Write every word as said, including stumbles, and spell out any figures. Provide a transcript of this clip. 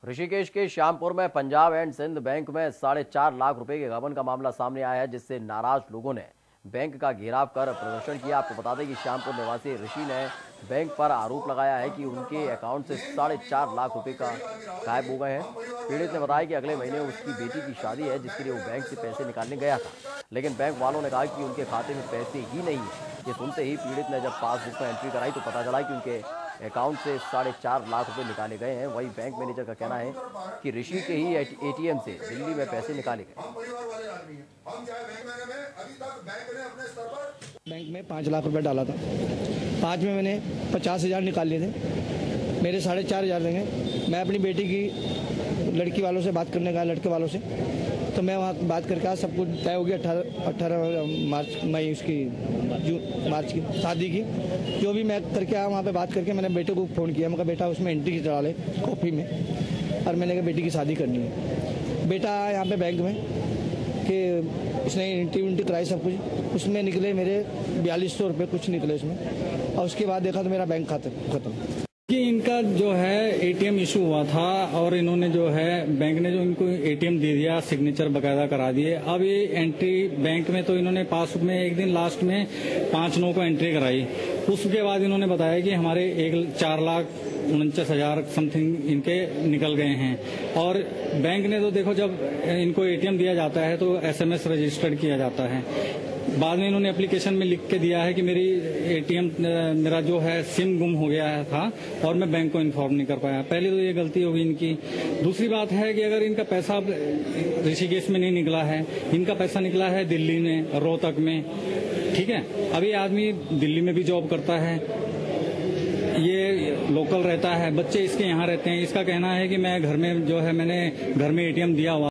ऋषिकेश के श्यामपुर में Punjab and Sindh bank में साढ़े चार लाख रुपए के गबन का मामला सामने आया है, जिससे नाराज लोगों ने बैंक का घेराव कर प्रदर्शन किया। आपको बता दें कि श्यामपुर निवासी ऋषि ने बैंक पर आरोप लगाया है कि उनके अकाउंट से साढ़े चार लाख रुपए का गायब हो गए हैं। पीड़ित ने बताया कि अगले महीने उसकी बेटी की शादी है, जिसके लिए वो बैंक से पैसे निकालने गया था, लेकिन बैंक वालों ने कहा कि उनके खाते में पैसे ही नहीं है। ये सुनते ही पीड़ित ने जब पासबुक में एंट्री कराई तो पता चला कि उनके अकाउंट से साढ़े चार लाख रुपए निकाले गए हैं। वहीं बैंक मैनेजर का कहना है कि ऋषि के ही एटीएम से दिल्ली में पैसे निकाले गए। बैंक में पाँच लाख रुपए डाला था, पाँच में मैंने पचास हजार निकाल लिए थे, मेरे साढ़े चार हजार देंगे। मैं अपनी बेटी की लड़की वालों से बात करने गया, लड़के वालों से, तो मैं वहाँ बात करके आज सब कुछ तय हो गया। अठारह अठारह मार्च मई उसकी जून मार्च की शादी की, जो भी मैं करके आया वहाँ पे बात करके मैंने बेटे को फ़ोन किया। मैं कहा बेटा उसमें एंट्री चढ़ा ले कॉपी में, और मैंने कहा बेटी की शादी करनी है। बेटा आया यहाँ पे बैंक में कि उसने एंट्री उंट्री कराई सब कुछ, उसमें निकले मेरे बयालीस सौ रुपये कुछ निकले उसमें, और उसके बाद देखा तो मेरा बैंक खाता खत्म। कि इनका जो है एटीएम इशू हुआ था और इन्होंने जो है बैंक ने जो इनको एटीएम दे दिया, सिग्नेचर बकायदा करा दिए। अब ये एंट्री बैंक में तो इन्होंने पासबुक में एक दिन लास्ट में पाँच नौ को एंट्री कराई। उसके बाद इन्होंने बताया कि हमारे एक चार लाख उनचास हजार समथिंग इनके निकल गए हैं। और बैंक ने तो देखो जब इनको एटीएम दिया जाता है तो एसएमएस रजिस्टर्ड किया जाता है। बाद में इन्होंने एप्लीकेशन में लिख के दिया है कि मेरी एटीएम मेरा जो है सिम गुम हो गया था और मैं बैंक को इन्फॉर्म नहीं कर पाया। पहले तो ये गलती होगी इनकी। दूसरी बात है कि अगर इनका पैसा ऋषिकेश में नहीं निकला है, इनका पैसा निकला है दिल्ली में, रोहतक में, ठीक है। अभी आदमी दिल्ली में भी जॉब करता है, ये लोकल रहता है, बच्चे इसके यहाँ रहते हैं। इसका कहना है कि मैं घर में जो है मैंने घर में एटीएम दिया हुआ